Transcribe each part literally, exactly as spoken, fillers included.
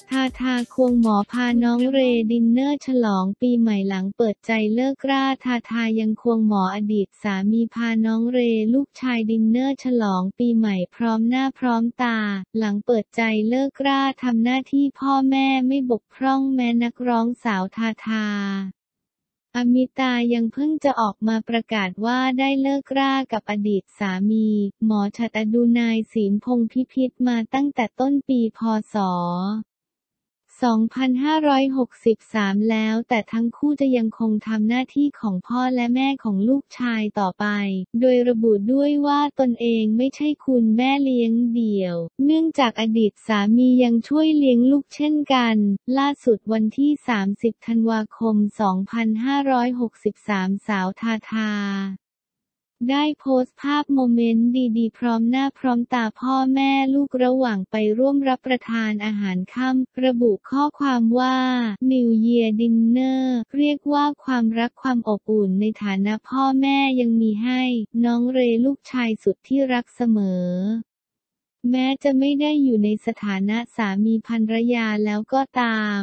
ทาทาควงหมอพาน้องเรดินเนอร์ฉลองปีใหม่หลังเปิดใจเลิกราทาทายังควงหมออดีตสามีพาน้องเรลูกชายดินเนอร์ฉลองปีใหม่พร้อมหน้าพร้อมตาหลังเปิดใจเลิกราทำหน้าที่พ่อแม่ไม่บกพร่องแม้นักร้องสาวทาทาอมิตายังเพิ่งจะออกมาประกาศว่าได้เลิกรากับอดีตสามีหมอฉัตรอดุนัยศีลพงษ์พิพิธมาตั้งแต่ต้นปีพ.ศ. สองพันห้าร้อยหกสิบสาม แล้วแต่ทั้งคู่จะยังคงทำหน้าที่ของพ่อและแม่ของลูกชายต่อไปโดยระบุด้วยว่าตนเองไม่ใช่คุณแม่เลี้ยงเดี่ยวเนื่องจากอดีตสามียังช่วยเลี้ยงลูกเช่นกันล่าสุดวันที่สามสิบธันวาคมสองพันห้าร้อยหกสิบสามสาวทาทาได้โพสต์ภาพโมเมนต์ดีๆพร้อมหน้าพร้อมตาพ่อแม่ลูกระหว่างไปร่วมรับประทานอาหารค่ำระบุข้อความว่า New Year Dinner เรียกว่าความรักความอบอุ่นในฐานะพ่อแม่ยังมีให้น้องเรลูกชายสุดที่รักเสมอแม้จะไม่ได้อยู่ในสถานะสามีภรรยาแล้วก็ตาม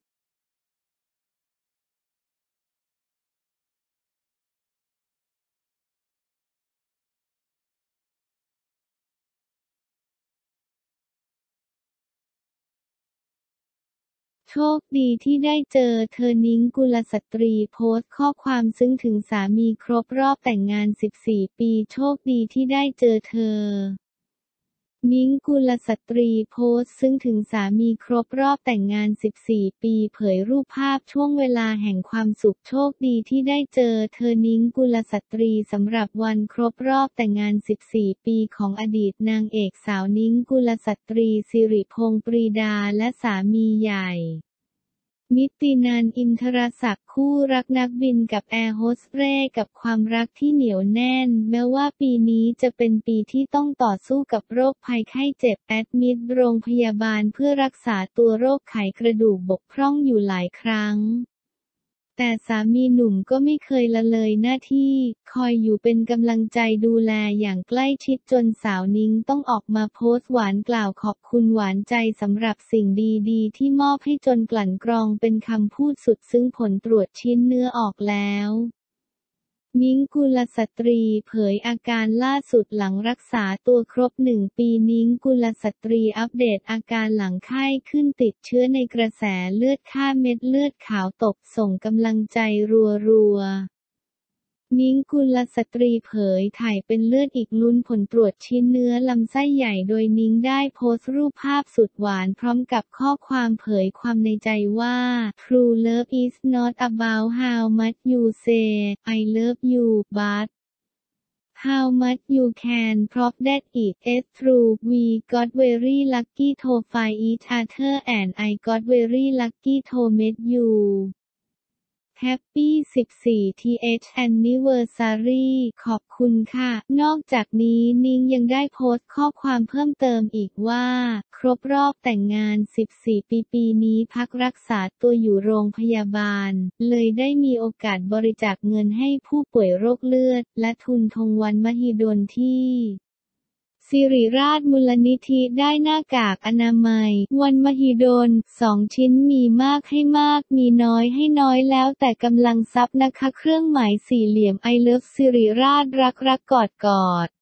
โชคดีที่ได้เจอเธอนิ้งกุลสตรีโพสต์ข้อความซึ้งถึงสามีครบรอบแต่งงานสิบสี่ปีโชคดีที่ได้เจอเธอนิ้งกุลสตรีโพสต์ซึ่งถึงสามีครบรอบแต่งงานสิบสี่ปีเผยรูปภาพช่วงเวลาแห่งความสุขโชคดีที่ได้เจอเธอนิ้งกุลสตรีสำหรับวันครบรอบแต่งงานสิบสี่ปีของอดีตนางเอกสาวนิ้งกุลสตรีสิริพงษ์ปรีดาและสามีใหญ่นิตตินันท์อินทรศักดิ์คู่รักนักบินกับแอร์โฮสเตสกับความรักที่เหนียวแน่นแม้ว่าปีนี้จะเป็นปีที่ต้องต่อสู้กับโรคภัยไข้เจ็บแอดมิดโรงพยาบาลเพื่อรักษาตัวโรคไขกระดูกบกพร่องอยู่หลายครั้งแต่สามีหนุ่มก็ไม่เคยละเลยหน้าที่คอยอยู่เป็นกำลังใจดูแลอย่างใกล้ชิดจนสาวนิ้งต้องออกมาโพสต์หวานกล่าวขอบคุณหวานใจสำหรับสิ่งดีๆที่มอบให้จนกลั่นกรองเป็นคำพูดสุดซึ้งผลตรวจชิ้นเนื้อออกแล้วนิ้งกุลสตรีเผยอาการล่าสุดหลังรักษาตัวครบหนึ่งปีนิ้งกุลสตรีอัปเดตอาการหลังไข้ขึ้นติดเชื้อในกระแสเลือดค่าเม็ดเลือดขาวตกส่งกำลังใจรัวๆนิ้งกุลสตรีเผยถ่ายเป็นเลือดอีกลุ้นผลตรวจชิ้นเนื้อลำไส้ใหญ่โดยนิ้งได้โพสต์รูปภาพสุดหวานพร้อมกับข้อความเผยความในใจว่า True love is not about how much you say I love you but how much you can prove that it is true we got very lucky to find each other and I got very lucky to meet you Happy สิบสี่ ที เอช Anniversary ขอบคุณค่ะนอกจากนี้นิ้งยังได้โพสต์ข้อความเพิ่มเติมอีกว่าครบรอบแต่งงานสิบสี่ปีปีนี้พักรักษาตัวอยู่โรงพยาบาลเลยได้มีโอกาสบริจาคเงินให้ผู้ป่วยโรคเลือดและทุนธงวันมหิดลที่สิริราชมูลนิธิได้หน้ากากอนามัยวันมหิดลสองชิ้นมีมากให้มากมีน้อยให้น้อยแล้วแต่กำลังทรัพย์นะคะเครื่องหมายสี่เหลี่ยม I love สิริราชรักรักกอดกอด